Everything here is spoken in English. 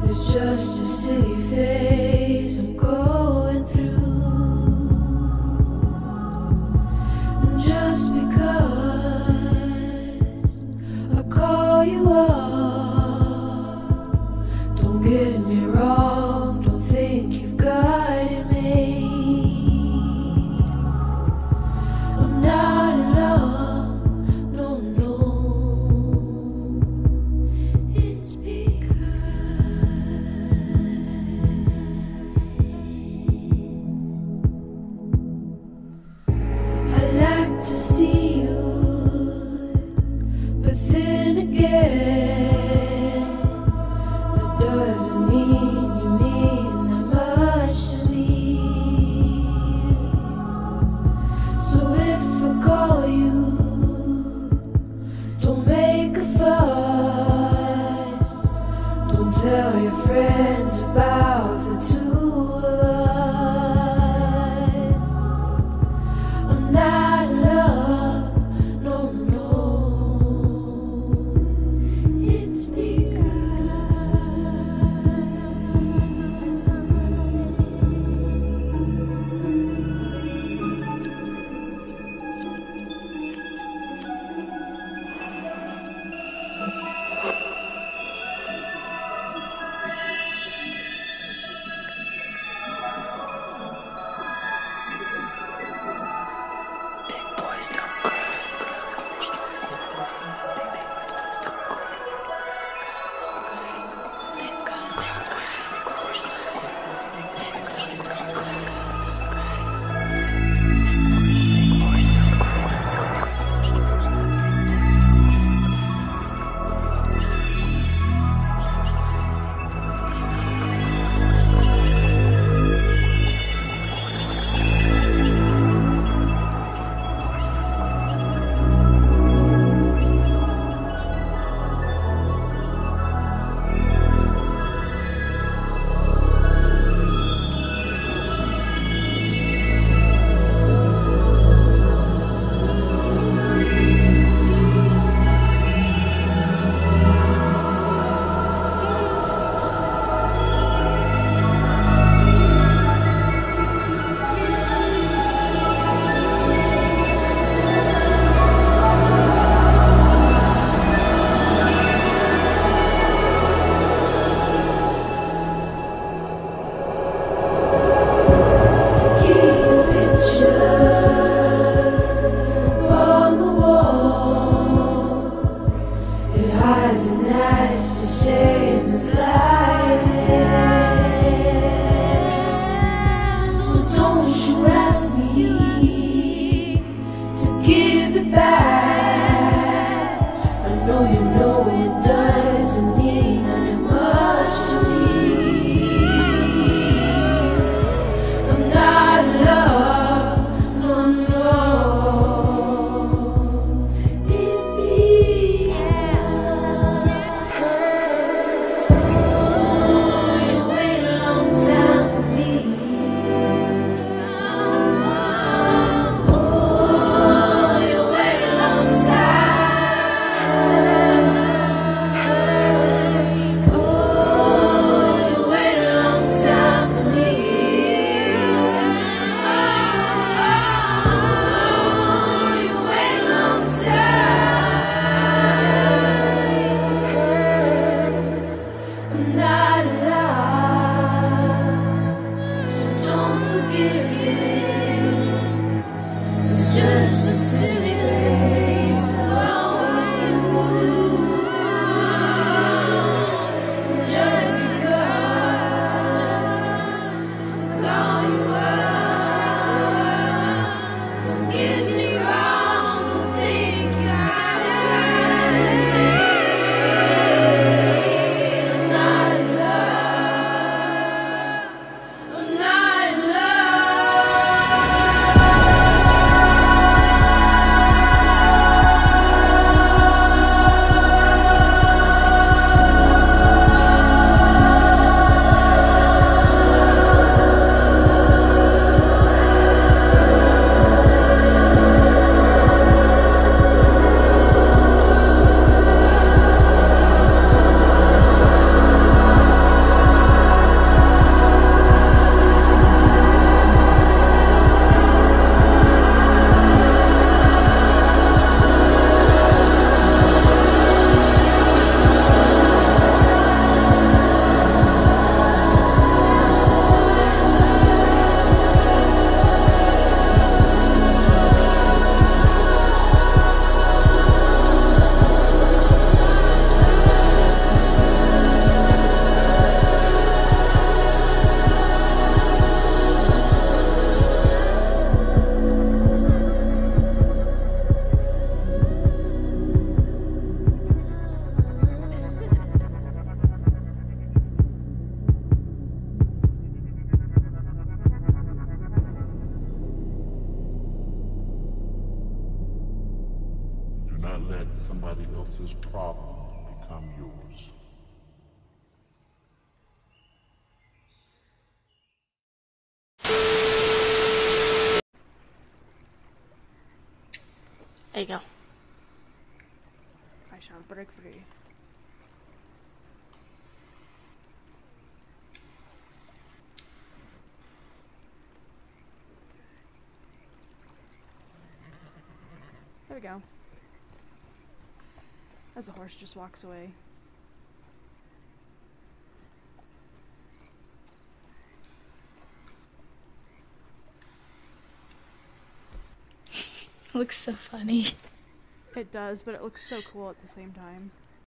It's just a silly phase I'm going through. And just because I call you up, don't get me wrong, don't think you've got it made. I'm not in love, no, no. It's I like to see you, but then again, that doesn't mean you mean that much to me. So if I call you, don't make a fuss. Don't tell your friends about the two of us. I'm not in love, no, no. It's love. somebody else's problem become yours. There you go. I shall break free. There we go. As the horse just walks away. Looks so funny. It does, but it looks so cool at the same time.